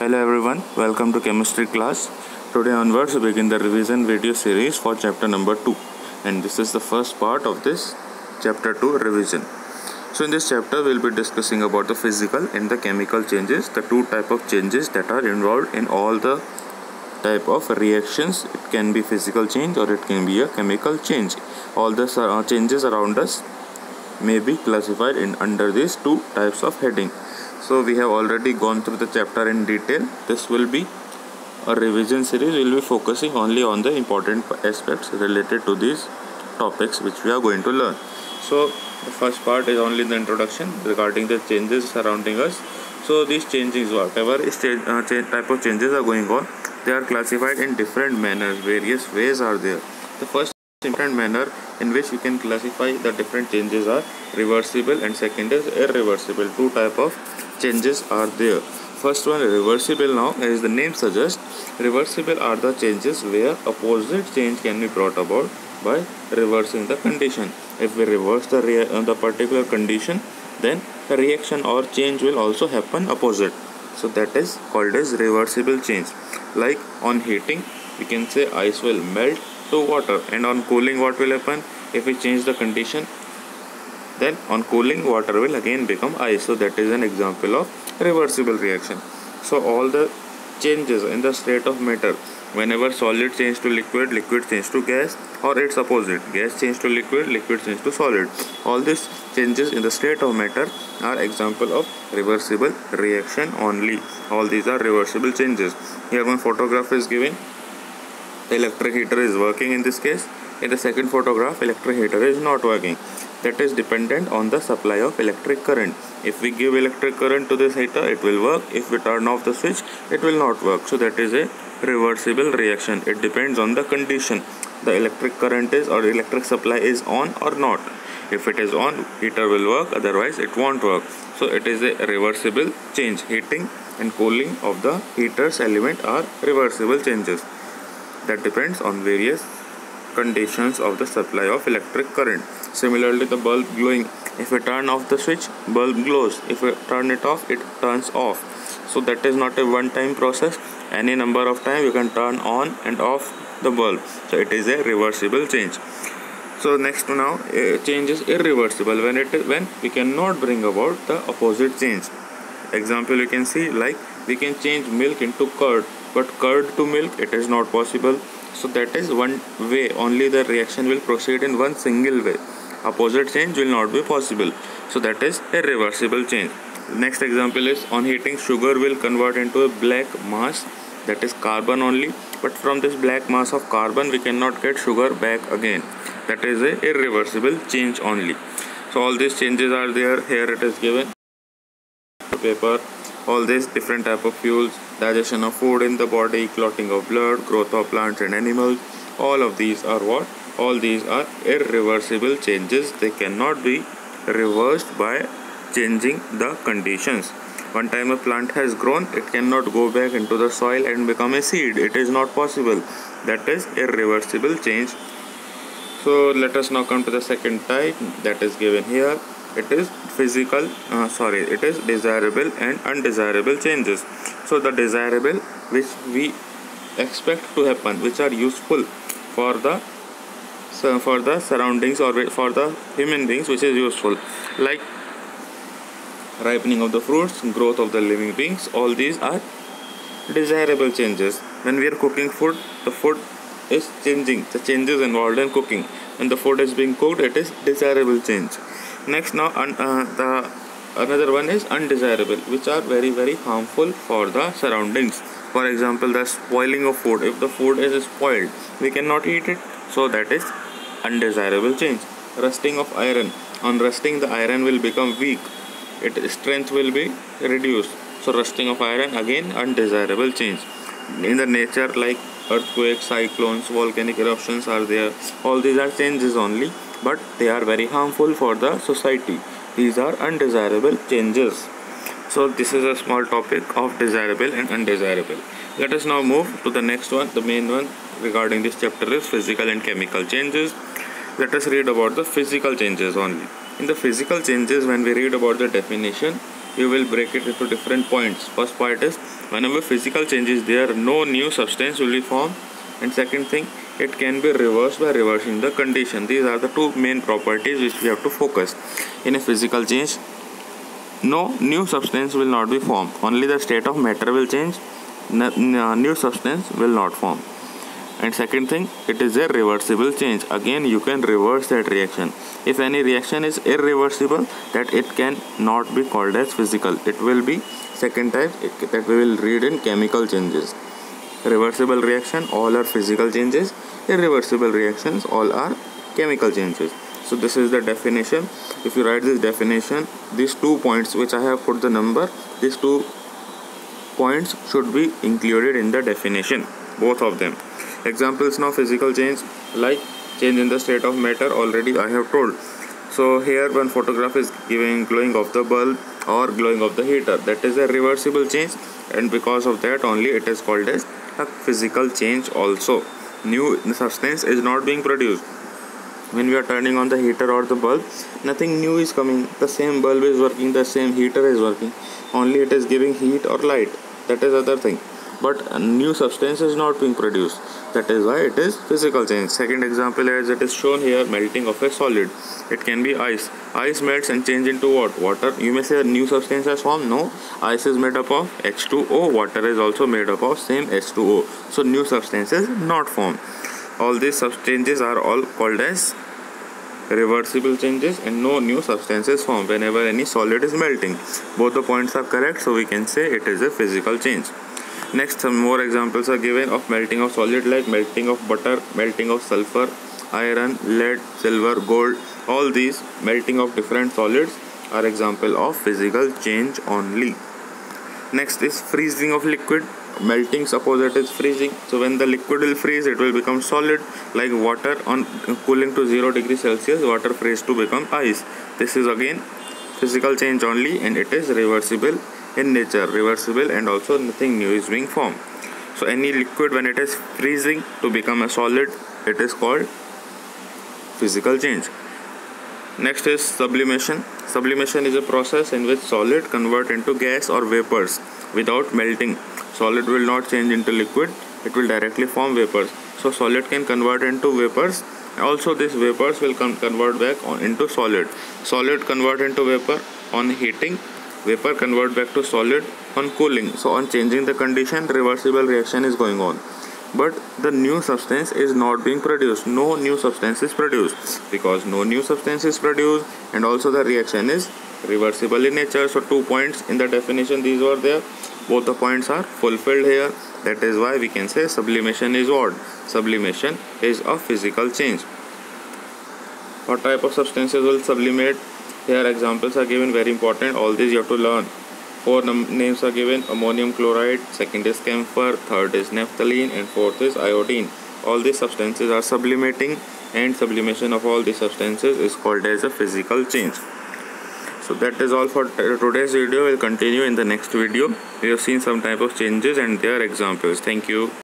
Hello everyone, welcome to chemistry class. Today onwards we begin the revision video series for chapter number 2, and this is the first part of this chapter 2 revision. So in this chapter we will be discussing about the physical and the chemical changes, the two type of changes that are involved in all the type of reactions. It can be physical change or it can be a chemical change. All the changes around us may be classified in under these two types of heading. So we have already gone through the chapter in detail. This will be a revision series. We will be focusing only on the important aspects related to these topics which we are going to learn. So the first part is only the introduction regarding the changes surrounding us. So these changes, whatever is type of changes are going on, they are classified in different manners. Various ways are there. The first important manner in which we can classify the different changes are reversible and second is irreversible. Two type of changes are there. First one, reversible. Now, as the name suggests, reversible are the changes where opposite change can be brought about by reversing the condition. If we reverse the particular condition, then the reaction or change will also happen opposite. So that is called as reversible change. Like on heating, we can say ice will melt to water, and on cooling what will happen? If we change the condition, then on cooling water will again become ice. So that is an example of reversible reaction. So all the changes in the state of matter, whenever solid change to liquid, liquid change to gas, or its opposite, gas change to liquid, liquid change to solid, all these changes in the state of matter are example of reversible reaction only. All these are reversible changes. Here one photograph is given. The electric heater is working in this case. In the second photograph, electric heater is not working. That is dependent on the supply of electric current. If we give electric current to this heater, it will work. If we turn off the switch, it will not work. So that is a reversible reaction. It depends on the condition. The electric current is or electric supply is on or not. If it is on, heater will work, otherwise it won't work. So it is a reversible change. Heating and cooling of the heater's element are reversible changes. That depends on various conditions of the supply of electric current. Similarly, the bulb glowing. If we turn off the switch, bulb glows. If we turn it off, it turns off. So that is not a one-time process. Any number of times you can turn on and off the bulb. So it is a reversible change. So next now, change is irreversible when we cannot bring about the opposite change. Example you can see, like we can change milk into curd, but curd to milk it is not possible. So that is one way, only the reaction will proceed in one single way. Opposite change will not be possible. So that is a reversible change. Next example is on heating, sugar will convert into a black mass, that is carbon only, but from this black mass of carbon we cannot get sugar back again. That is a irreversible change only. So all these changes are there. Here it is given. Paper, all these different type of fuels, digestion of food in the body, clotting of blood, growth of plants and animals, all of these are what? All these are irreversible changes. They cannot be reversed by changing the conditions. One time a plant has grown, it cannot go back into the soil and become a seed. It is not possible. That is irreversible change. So let us now come to the second type that is given here. It is it is desirable and undesirable changes. So the desirable, which we expect to happen, which are useful for the surroundings or for the human beings, which is useful, like ripening of the fruits, growth of the living beings, all these are desirable changes. When we are cooking food, the food is changing, the changes involved in cooking. When the food is being cooked, it is desirable change. Next now, another one is undesirable, which are very very harmful for the surroundings. For example, the spoiling of food. If the food is spoiled, we cannot eat it. So that is undesirable change. Rusting of iron. On rusting, the iron will become weak. Its strength will be reduced. So rusting of iron, again undesirable change. In the nature, like earthquakes, cyclones, volcanic eruptions are there. All these are changes only, but they are very harmful for the society. These are undesirable changes. So this is a small topic of desirable and undesirable. Let us now move to the next one. The main one regarding this chapter is physical and chemical changes. Let us read about the physical changes only. In the physical changes, when we read about the definition, you will break it into different points. First point is whenever physical change is there, no new substance will be formed. And second thing, it can be reversed by reversing the condition. These are the two main properties which we have to focus. In a physical change, no new substance will not be formed. Only the state of matter will change. New substance will not form. And second thing, it is a reversible change. Again, you can reverse that reaction. If any reaction is irreversible, that it can not be called as physical. It will be second type that we will read in chemical changes. Reversible reaction, all are physical changes. Irreversible reactions, all are chemical changes. So this is the definition. If you write this definition, these 2 points which I have put the number, these 2 points should be included in the definition, both of them. Examples now, physical change, like change in the state of matter, already I have told. So here one photograph is giving glowing of the bulb or glowing of the heater. That is a reversible change, and because of that only it is called as a physical change also. New substance is not being produced. When we are turning on the heater or the bulb, nothing new is coming. The same bulb is working, the same heater is working. Only it is giving heat or light. That is other thing. But a new substance is not being produced. That is why it is physical change. Second example, as it is shown here, melting of a solid. It can be ice. Ice melts and change into what? Water. You may say a new substance has formed. No. Ice is made up of H2O. Water is also made up of same H2O. So new substances not formed. All these changes are all called as reversible changes, and no new substances formed whenever any solid is melting. Both the points are correct, so we can say it is a physical change. Next, some more examples are given of melting of solid, like melting of butter, melting of sulfur, iron, lead, silver, gold. All these melting of different solids are example of physical change only. Next is freezing of liquid. Melting, suppose it is freezing. So when the liquid will freeze, it will become solid, like water. On cooling to 0 degrees Celsius, water freeze to become ice. This is again physical change only, and it is reversible in nature. Reversible, and also nothing new is being formed. So any liquid, when it is freezing to become a solid, it is called physical change. Next is sublimation. Sublimation is a process in which solid convert into gas or vapors without melting. Solid will not change into liquid, it will directly form vapors. So solid can convert into vapors. Also these vapors will convert back into solid. Solid convert into vapor on heating. Vapor convert back to solid on cooling. So on changing the condition, reversible reaction is going on. But the new substance is not being produced. No new substance is produced. Because no new substance is produced, and also the reaction is reversible in nature. So 2 points in the definition, these were there. Both the points are fulfilled here. That is why we can say sublimation is what? Sublimation is a physical change. What type of substances will sublimate? Here examples are given, very important. All these you have to learn. 4 names are given: ammonium chloride, second is camphor, third is naphthalene, and fourth is iodine. All these substances are sublimating, and sublimation of all these substances is called as a physical change. So that is all for today's video. We'll continue in the next video. We have seen some type of changes and their examples. Thank you.